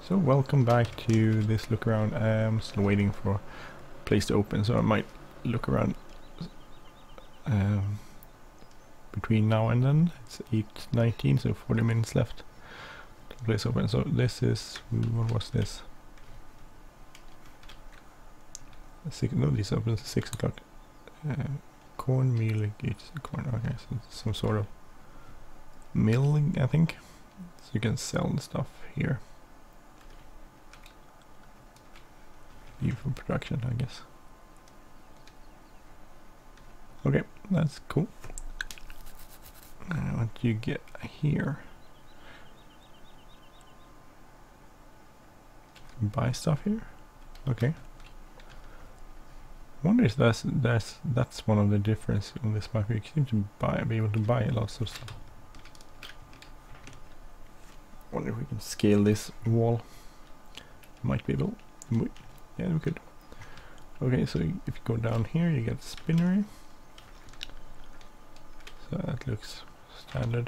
So welcome back to this look around. I'm still waiting for a place to open, so I might look around between now and then. It's 8:19, so 40 minutes left to the place open. So this is, what was this? No, this opens at 6 o'clock. Cornmeal, it's corn. Okay, so it's some sort of mill, I think. So you can sell the stuff here. For production, I guess. Okay, that's cool. What do you get here? Buy stuff here? Okay. I wonder if that's one of the difference on this map. You seem to be able to buy lots of stuff. Wonder if we can scale this wall. Might be able. Yeah, we could. Okay, so if you go down here, you get spinnery. So that looks standard.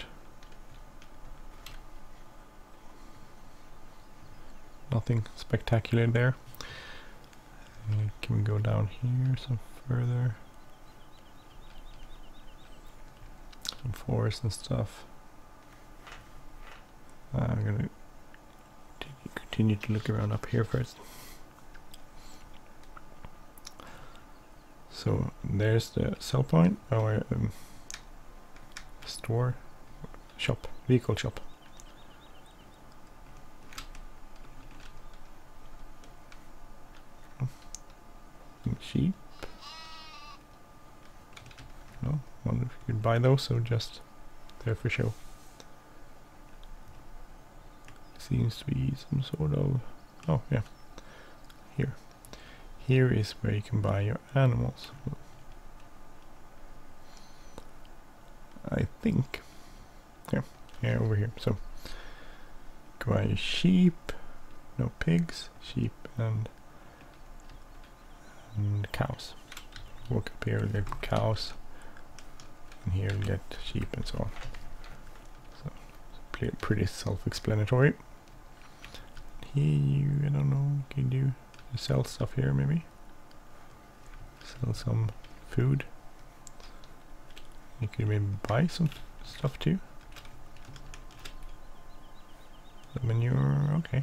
Nothing spectacular there. Can we go down here some further? Some forest and stuff. I'm gonna continue to look around up here first. So there's the sell point, or store, shop, vehicle shop. Sheep. No, wonder if you could buy those or just there for show. Seems to be some sort of, oh yeah, here. Here is where you can buy your animals. I think. Yeah, over here. So, go buy sheep, no pigs, sheep and cows. Walk up here, get cows, and here get sheep and so on. So, pretty self-explanatory. Here, I don't know, can you sell stuff here maybe? Sell some food. You could maybe buy some stuff too. The manure, okay.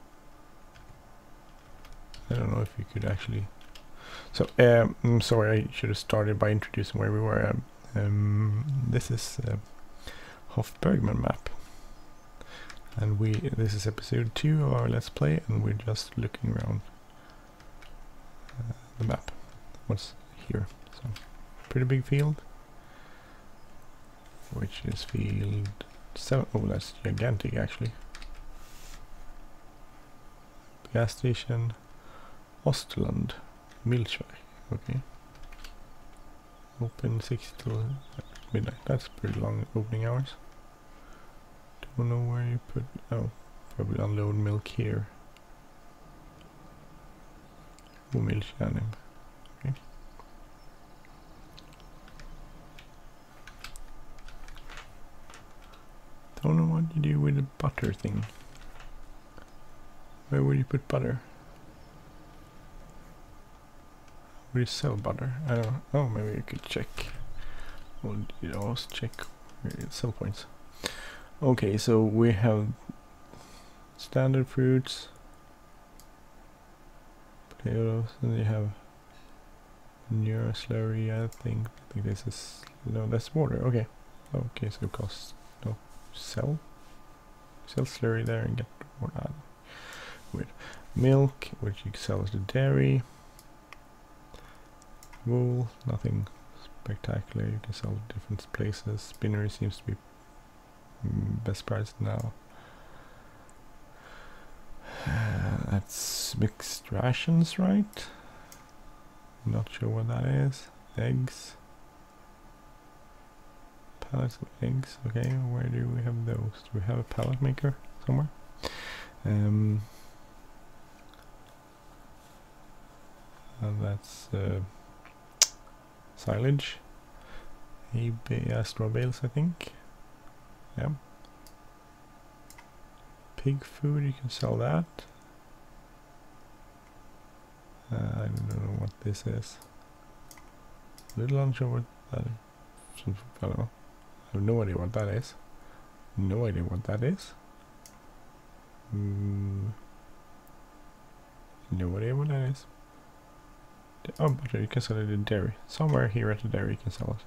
I don't know if you could actually. So, I'm sorry, I should have started by introducing where we were. This is Hofbergman map. And this is episode 2 of our Let's Play, and we're just looking around the map. What's here? So, pretty big field. Which is field 7. Oh, that's gigantic actually. Gas station. Osterland. Milchberg. Okay. Open 6 till midnight. That's pretty long opening hours. Don't know where you put. Oh, probably unload milk here. Milchjanim. Okay. Don't know what you do with the butter thing. Where would you put butter? Would you sell butter? I don't know. Oh, maybe you could check. Well, you always check sell points. Okay, so we have standard fruits, potatoes, and you have manure, slurry. I think this is no, that's water. Okay, okay, so it costs no sell slurry there and get water. Weird. Milk, which you can sell as the dairy. Wool, nothing spectacular. You can sell different places. Spinnery seems to be best price now. That's mixed rations, right? Not sure what that is. Eggs. Pallets of eggs. Okay, where do we have those? Do we have a pallet maker somewhere? And that's silage. Straw bales, I think. Yeah. pig food, you can sell that. I don't know what this is. Little unsure what that is. I don't know. I have no idea what that is. No idea what that is. No idea what that is. Oh, but you can sell it in dairy. Somewhere here at the dairy you can sell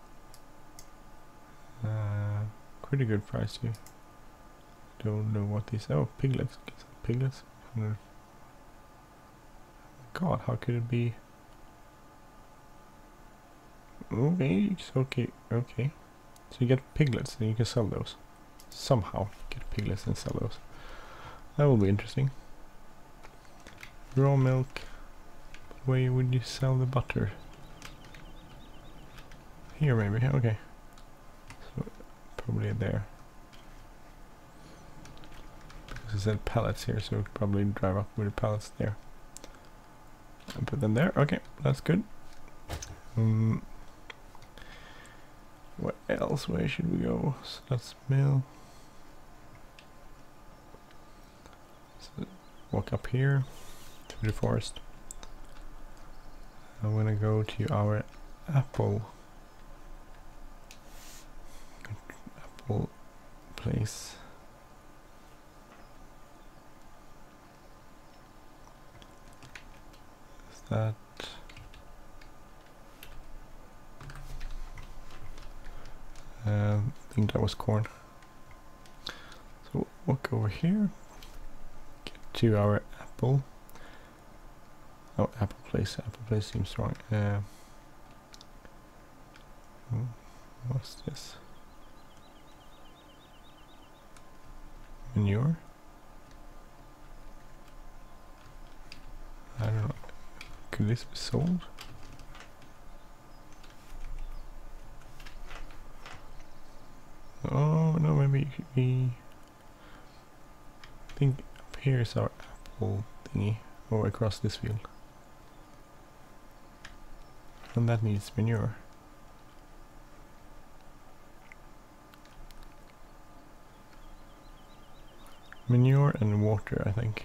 it. Pretty good price too. Don't know what these. Oh, piglets. Piglets. God, how could it be? Okay, okay. So you get piglets and you can sell those. Somehow get piglets and sell those. That will be interesting. Raw milk. Where would you sell the butter? Here maybe, okay. So probably there. Because it said pallets here, so we'd probably drive up with the pallets there. And put them there, okay, that's good. What else? Where should we go? So that's mill. So walk up here to the forest. I'm gonna go to our apple place. Is that I think that was corn. So walk over here, get to our apple. Oh, apple place. Apple place seems wrong. What's this? Manure? I don't know. Could this be sold? Oh no, maybe it should be. I think up here is our apple thingy, or across this field. And that needs manure. Manure and water, I think.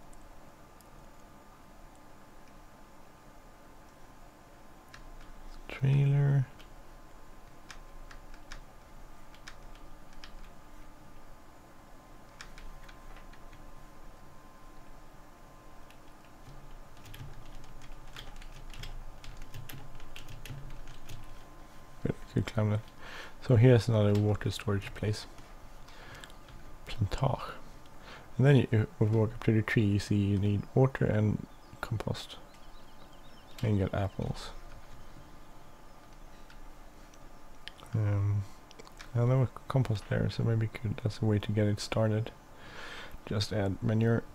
Trailer. Could climb that. So here's another water storage place. Plantage. And then you walk up to the tree, you see you need water and compost. And you get apples. And there was compost there, so maybe that's a way to get it started. Just add manure.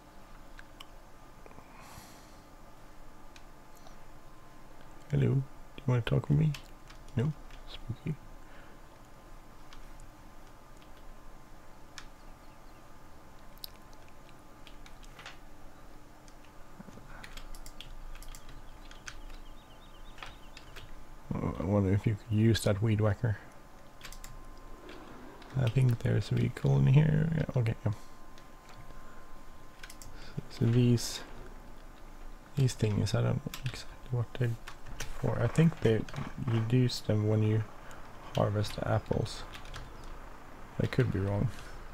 Hello, do you want to talk with me? No? Spooky. I wonder if you could use that weed whacker. I think there's a vehicle in here. Yeah, okay. Yeah. So these things, I don't know exactly what they're for. I think you use them when you harvest the apples. I could be wrong.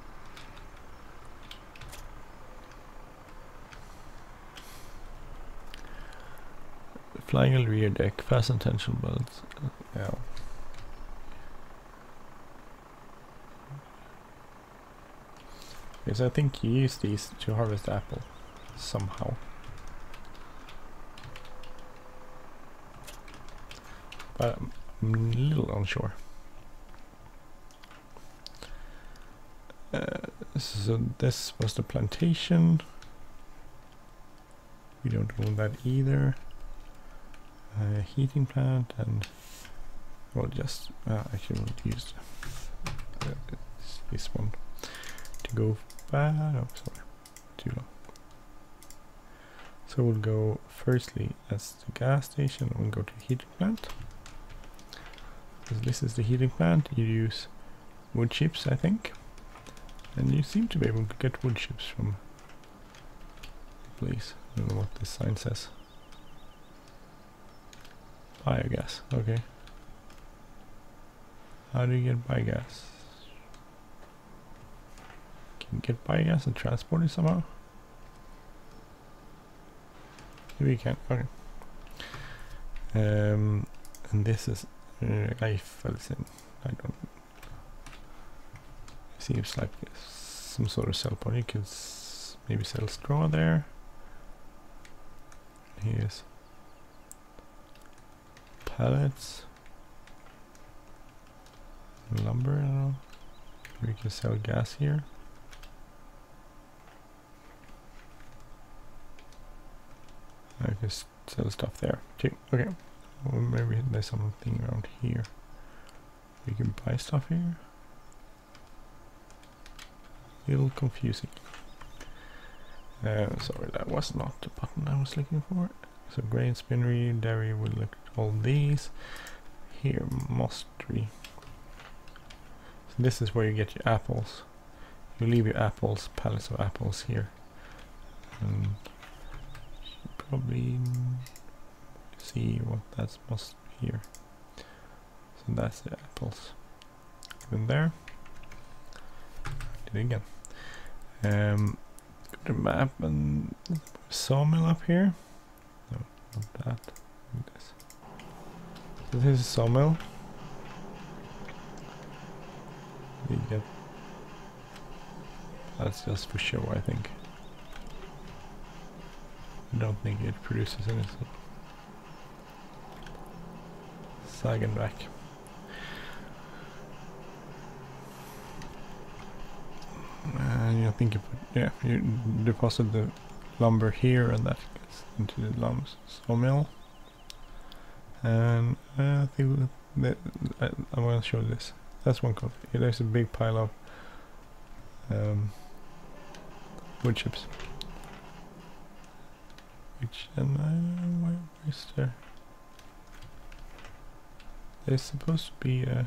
Flying rear deck, fasten tension belts. Yeah. Okay, so I think you use these to harvest the apple somehow. But I'm a little unsure. So this was the plantation. We don't own that either. Heating plant and well, just actually we'll use this one to go back. Oh, sorry, too long. So we'll go firstly as the gas station. We'll go to heating plant. So this is the heating plant. You use wood chips, I think, And you seem to be able to get wood chips from the place. I don't know what this sign says. Biogas, okay. How do you get biogas? Can you get biogas and transport it somehow? Maybe you can, okay. And this is Eifelsen. I don't. Seems like some sort of cell point. You could maybe sell straw there. Here's pallets, lumber. I don't know. We can sell gas here. I can sell stuff there. Okay. Well, maybe there's something around here. We can buy stuff here. A little confusing. Sorry, that was not the button I was looking for. So grain spinnery, dairy, we'll look at all these. Here, mostery. So this is where you get your apples. You leave your apples, pallets of apples here. And you probably see what that's most here. So that's the apples. In there. Did it again. Go to map and sawmill up here. No, not that. This. So this is sawmill. You get. That's just for show, I think. I don't think it produces anything. Sagenback. And you think you put, yeah, you deposit the lumber here and that gets into the sawmill. And I think that I want to show this. That's one copy. There's a big pile of wood chips. Which, and where's there? There's supposed to be a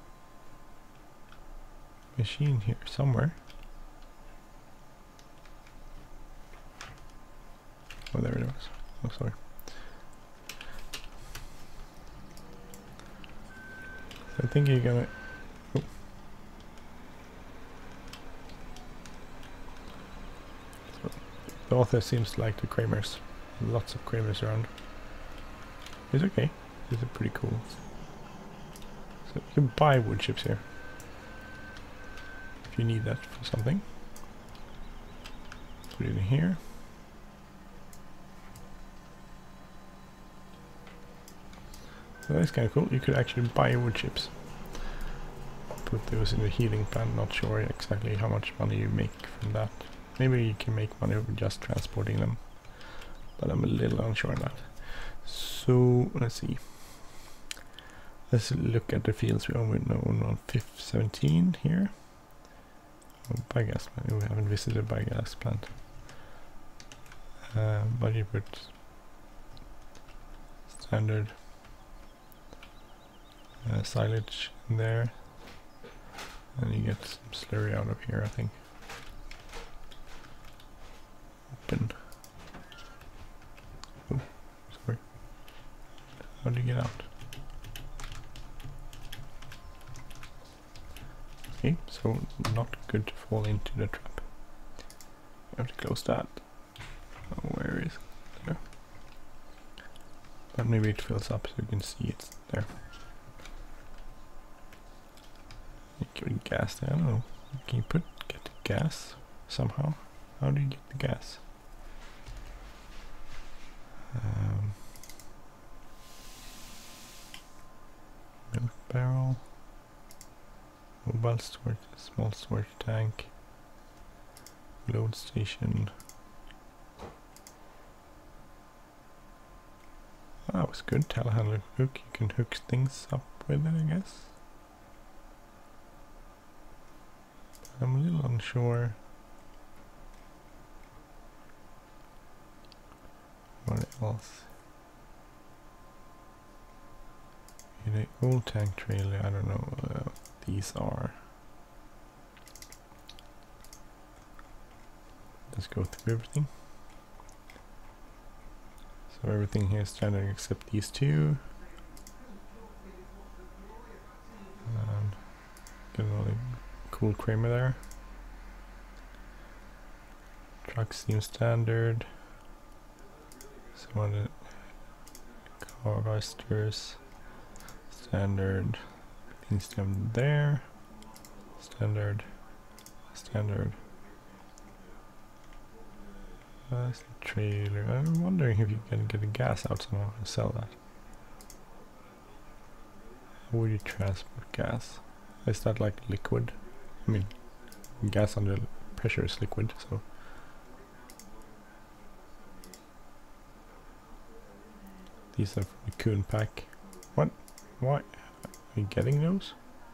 machine here somewhere. Oh, there it was. Oh, sorry. So I think you're gonna. Oh. So the author seems to like the Kramers. Lots of Kramers around. It's okay. These are pretty cool. So you can buy wood chips here if you need that for something. Put it in here. So that's kind of cool. You could actually buy wood chips. Put those in the heating plant. Not sure exactly how much money you make from that. Maybe you can make money with just transporting them. But I'm a little unsure on that. So let's see. Let's look at the fields we own on 5th 17 here. Oh, biogas plant. We haven't visited biogas plant. But you put standard silage in there, and you get some slurry out of here, I think. Open. Oh, sorry. How do you get out? Okay, so not good to fall into the trap. I have to close that. Oh, where is it? There. But maybe it fills up so you can see it's there. You can gas there, I don't know. Can you get the gas somehow? How do you get the gas? Milk barrel. Mobile storage, small storage tank. Load station. Oh, that was good. Telehandler hook. You can hook things up with it, I guess. I'm a little unsure what else. In an old tank trailer, I don't know what these are. let's go through everything. So everything here is standard except these two. And get another cool Kramer there. Trucks seem standard. Some of the Carveisters standard. Things down there. Standard. Standard. That's the trailer. I'm wondering if you can get the gas out somehow and sell that. How would you transport gas? Is that like liquid? I mean, gas under pressure is liquid, so. These are from the Kuhn pack. What? Why? Are you getting those?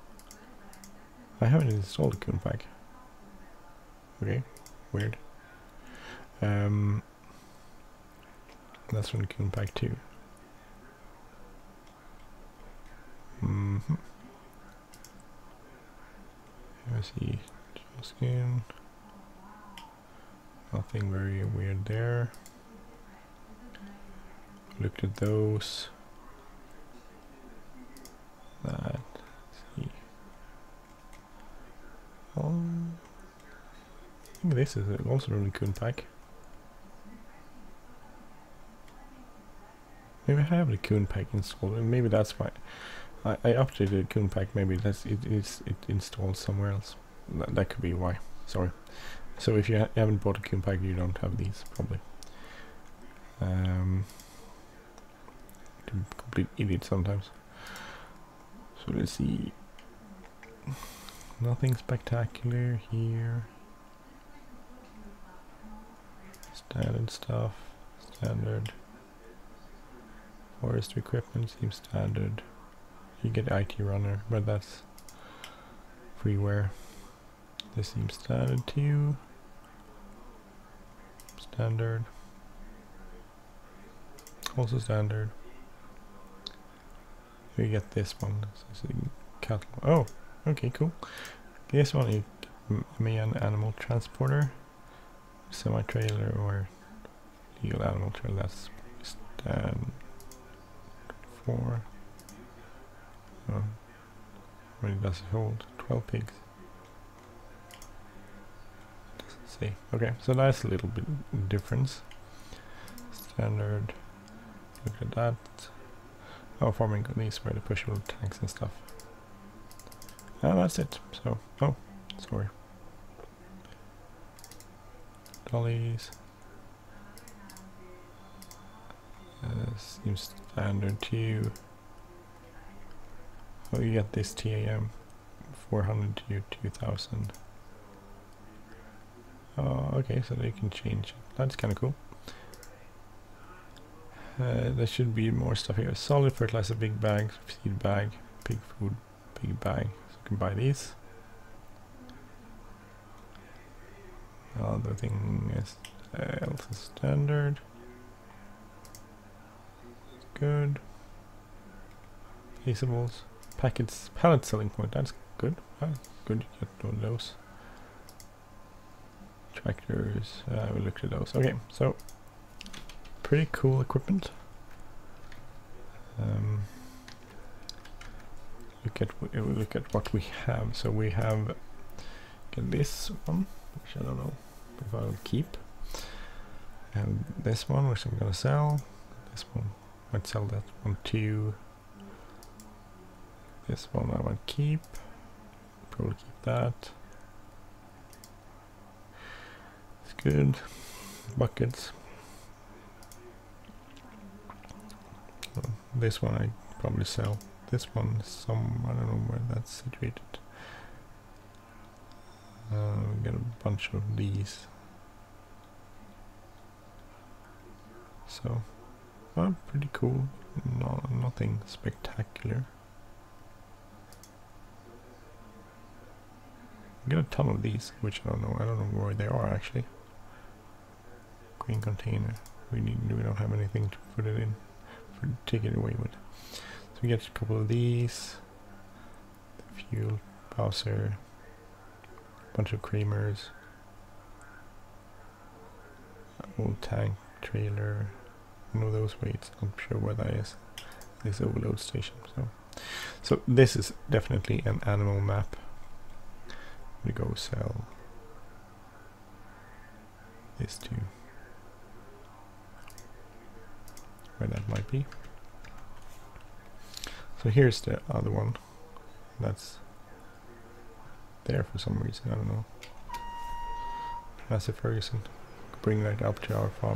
I haven't installed the Kuhn pack. Okay, weird. That's from the Kuhn pack too. Here's the skin. Nothing very weird there. Looked at those. Let's see. I think this is also a really Kuhn pack. Maybe I have the Kuhn pack installed, and maybe that's why I updated the Kuhn pack. Maybe that's it installed somewhere else. That could be why. Sorry. So if you haven't bought a Kuhn pack, you don't have these probably. Complete idiot sometimes. So let's see. Nothing spectacular here. Standard stuff. Standard. Forest equipment seems standard. You get IT runner, but that's freeware. This seems standard too. Standard. Also standard. We get this one. So cattle. Oh, okay, cool. This one is an animal transporter, semi-trailer, or legal animal trailer. That's stand. 4. How many does it hold? 12 pigs. Doesn't say. Okay, so that's a little bit difference. Standard. Look at that. Oh, farming these where the pushable tanks and stuff. And that's it. So, oh, sorry. Dollies. Seems standard too. Oh, you get this TAM 400 to 2000. Oh, okay, so they can change. That's kind of cool. There should be more stuff here. Solid fertilizer, big bag, seed bag, pig food, big bag. So you can buy these. Other thing is else is standard. Good. Feasibles. Packets. Pallet selling point. That's good. Good to get all those. Tractors. We looked at those. Okay, so pretty cool equipment. Look at what we have. So we have this one, which I don't know if I'll keep. And this one, which I'm gonna sell. This one. Might sell that one too. This one I might keep. Probably keep that. It's good. Buckets. This one I probably sell. This one I don't know where that's situated. We get a bunch of these. So. Oh, pretty cool. Nothing spectacular. We get a ton of these, which I don't know. I don't know where they are actually. Green container. We don't have anything to put it in. Take it away with. So we get a couple of these. The fuel, Bowser, bunch of Kramers. Old tank trailer. No, those weights. Not sure where that is. This overload station. So this is definitely an animal map. We go sell this to where that might be. So here's the other one. That's there for some reason. I don't know. Massive Ferguson. Bring that up to our farm.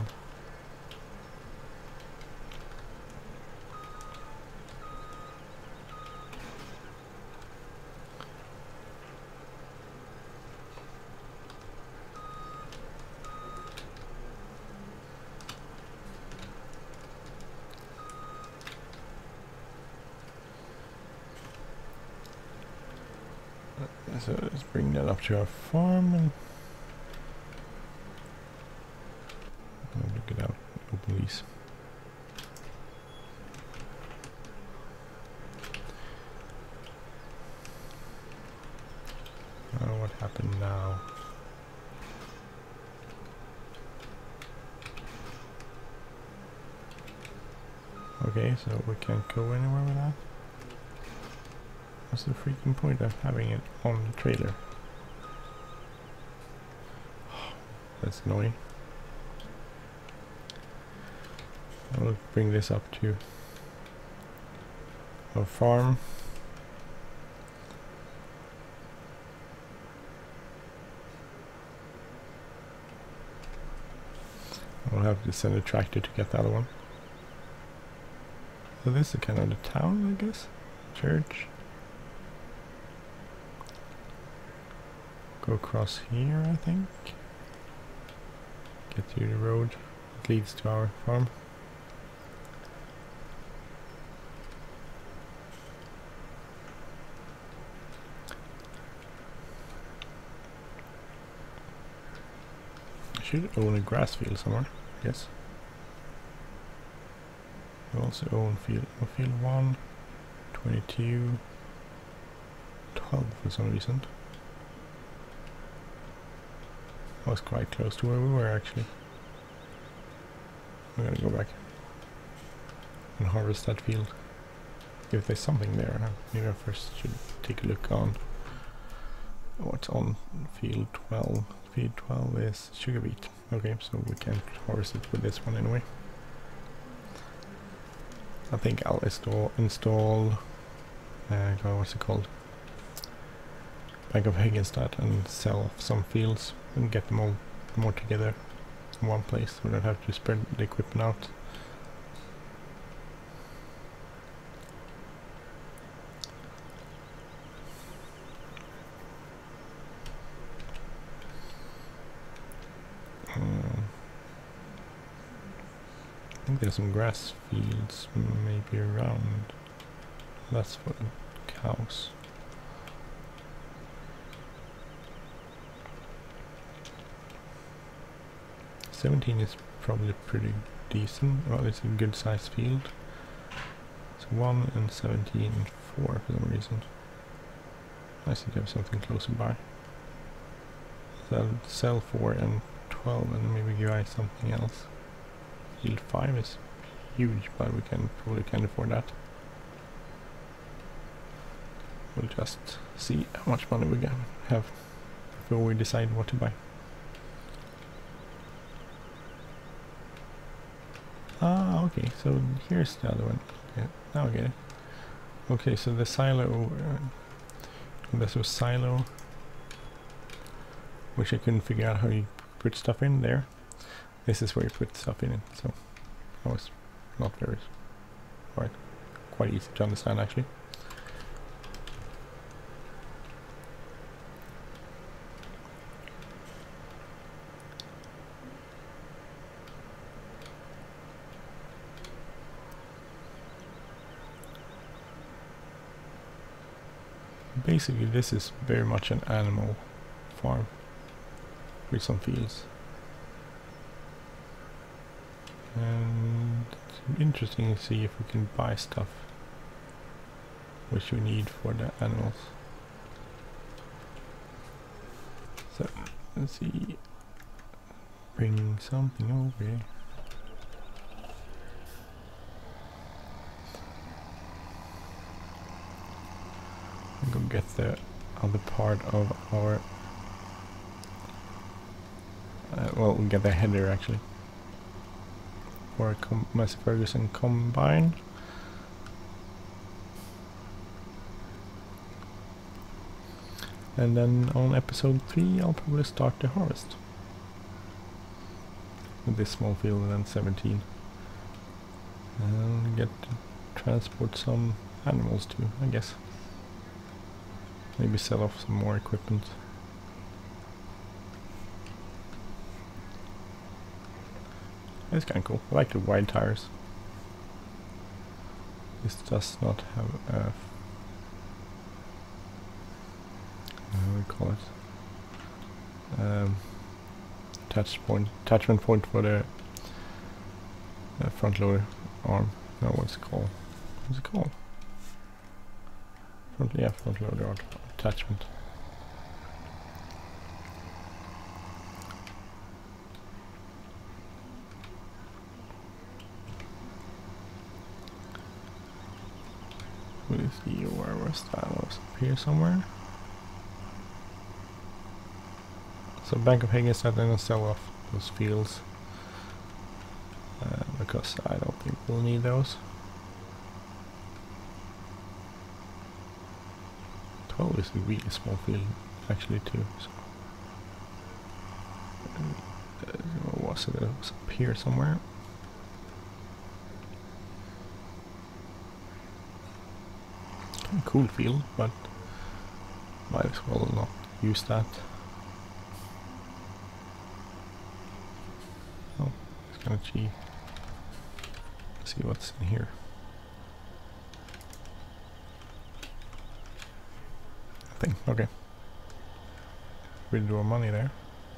So let's bring that up to our farm and get out, open these. What happened now? Okay, so we can't go anywhere with that. What's the freaking point of having it on the trailer? That's annoying. I'll bring this up to our farm. I'll have to send a tractor to get the other one. So this is kind of the town, I guess. Church. Go across here, I think. Get to the road that leads to our farm. I should own a grass field somewhere, yes. I also own field 1, 22, 12 for some reason. I was quite close to where we were actually. I'm gonna go back and harvest that field. If there's something there, maybe I first should take a look on what's on field 12. Field 12 is sugar beet. Okay, so we can't harvest it with this one anyway. I think I'll install what's it called? Bank of Haggenstad and sell off some fields and get them all more together in one place. We don't have to spread the equipment out. I think there's some grass fields maybe around. That's for the cows. $17 is probably pretty decent. Well, it's a good sized field. It's 1 and 17 and 4 for some reason. Nice to have something closer by. So I'll sell 4 and 12 and maybe give I something else. Field 5 is huge, but we probably can't afford that. We'll just see how much money we have before we decide what to buy. Ah, okay, so here's the other one. Yeah, now I get it. Okay, so the silo, this was silo, which I couldn't figure out how you put stuff in there. This is where you put stuff in it, so that was not very, quite easy to understand actually. Basically this is very much an animal farm with some fields. And it's interesting to see if we can buy stuff which we need for the animals. So let's see, bring something over here. I'm gonna get the other part of our well, we'll get the header actually for a Massey Ferguson combine. And then on episode 3 I'll probably start the harvest with this small field, and then 17 and get to transport some animals too, I guess. Maybe sell off some more equipment. It's kind of cool. I like the wide tires. This does not have a how do we call it? Attachment point for the front loader arm. No, what's it called? What's it called? Front loader attachment. Where was that? Was up here somewhere? So Bank of Hagen said they're gonna sell off those fields because I don't think we'll need those. 12 is a really small field actually too. So what was it? It was up here somewhere. Kind of cool field, but might as well not use that. Oh, it's kind of cheap. Let's see what's in here. Thing. Okay. Withdraw money there.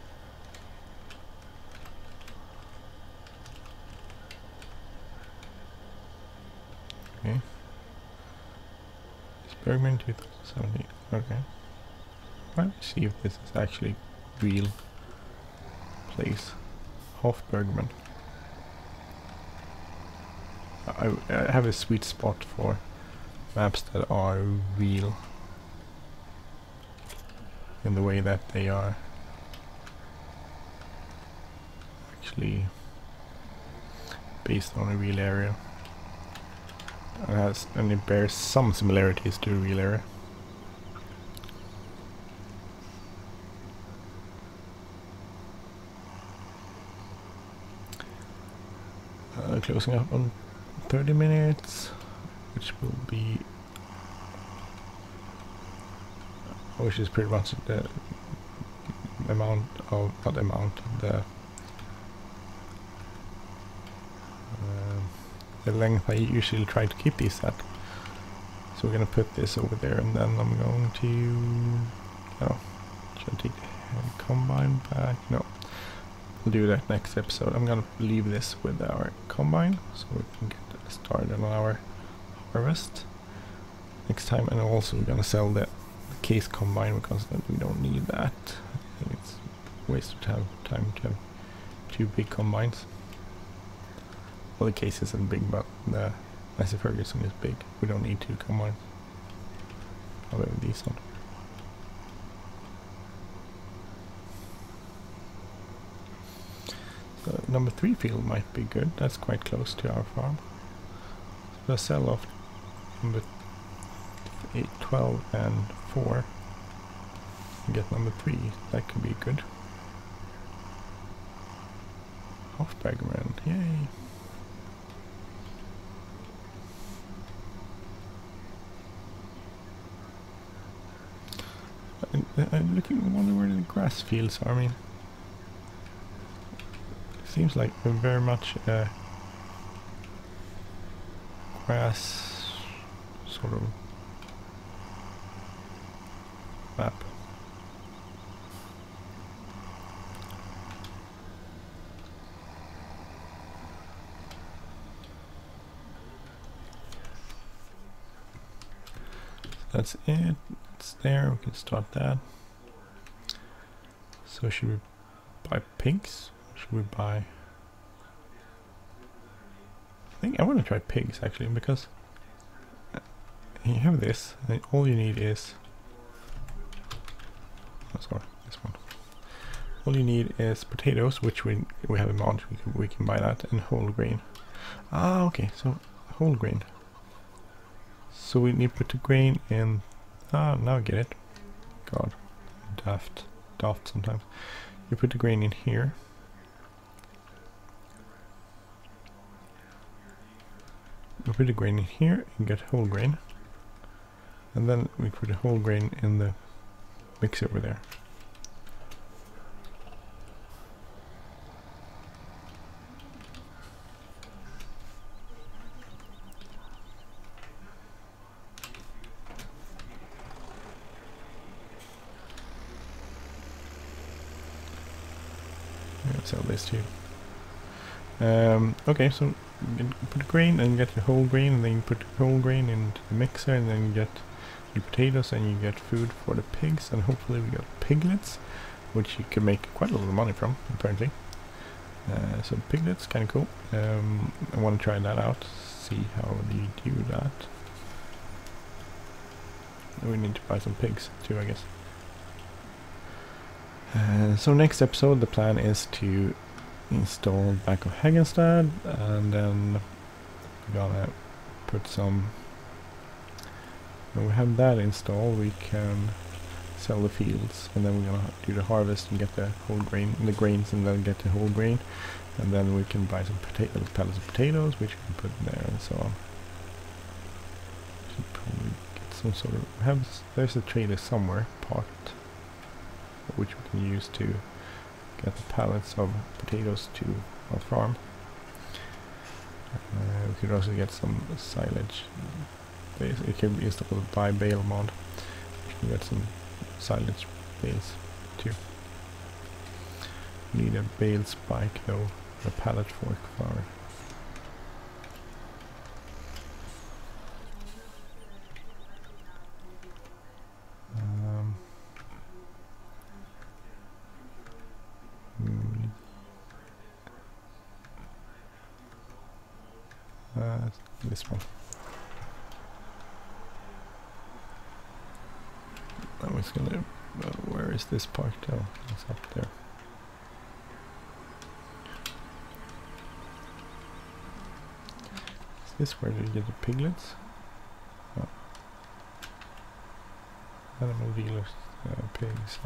Okay. Bergman 2017. Okay. Let's see if this is actually real place. Hofbergman. I have a sweet spot for maps that are real in the way that they are actually based on a real area. And it bears some similarities to a real area. Closing up on 30 minutes, which will be, which is pretty much the amount of, not amount, the length I usually try to keep these at. So we're gonna put this over there, and then I'm going to, oh, should I take the combine back? No, we'll do that next episode. I'm gonna leave this with our combine so we can get started on our harvest next time, and also we're gonna sell the case combine because we don't need that. I think it's a waste of time to have two big combines. Well, the case isn't big, but the Massey Ferguson is big. We don't need two combines. However, these one. So number 3 field might be good. That's quite close to our farm. So let's sell off number 8, 12 and 4 and get number 3. That could be good. Hofbergman, yay! I'm looking, wonder where the grass fields are. I mean, it seems like a very much grass sort of map. That's it. It's there. We can start that. So should we buy pigs? should we buy? I think I want to try pigs actually, because you have this, and all you need is... Oh, sorry, this one. All you need is potatoes, which we have a mod, we can buy that, and whole grain. Ah, okay, so whole grain. So we need to put the grain in... Ah, now I get it. God, daft sometimes. You put the grain in here. We put the grain in here and get whole grain. And then we put the whole grain in the mixer over there. Sell this too. Okay, so you put the grain and get the whole grain, and then you put the whole grain into the mixer, and then you get the potatoes, and you get food for the pigs, and hopefully we get piglets, which you can make quite a lot of money from, apparently. So piglets, kind of cool. I want to try that out, see how you do that. We need to buy some pigs too, I guess. So next episode the plan is to install Bank of Häggenstad, and then we're gonna put some... When we have that installed, we can sell the fields, and then we're gonna do the harvest and get the whole grain, the grains, and then get the whole grain, and then we can buy some pallets of potatoes, which we can put in there, and so on. Should probably get some sort of... there's a trader somewhere parked, which we can use to get the pallets of potatoes to our farm. We could also get some silage. It can be installed by bale mod. We can get some silage bales too. Need a bale spike though, a pallet fork flour. This one. I was gonna... where is this part? Oh, it's up there. Is this where you get the piglets? Oh. Animal dealers, pigs.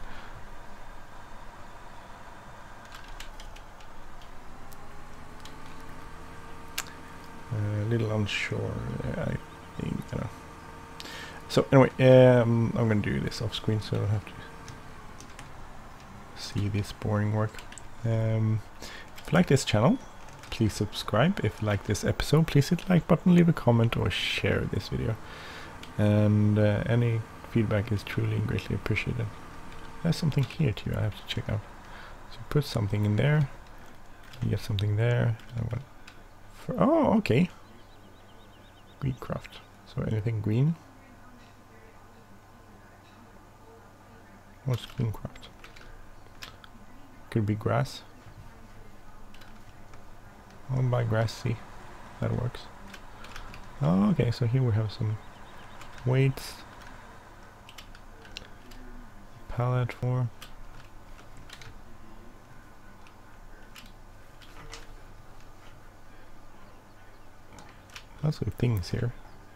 A little unsure, I think, you know. So anyway, I'm gonna do this off screen, so I'll have to see this boring work. If you like this channel, please subscribe. If you like this episode, please hit the like button, leave a comment, or share this video. And any feedback is truly and greatly appreciated. There's something here too I have to check out. So put something in there, you get something there. Oh, okay. Greencraft. So anything green? What's Greencraft? Could be grass. I'll buy grass, see. That works. Oh, okay, so here we have some weights. Pallet for. Lots of things here.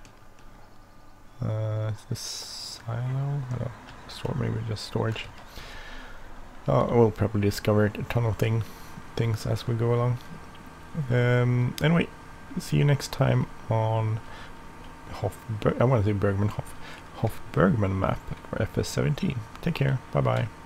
Is this silo? No, store, maybe just storage. We'll probably discover a ton of things as we go along. Anyway, see you next time on I want to say Bergman Hof Bergman map for FS17. Take care. Bye bye.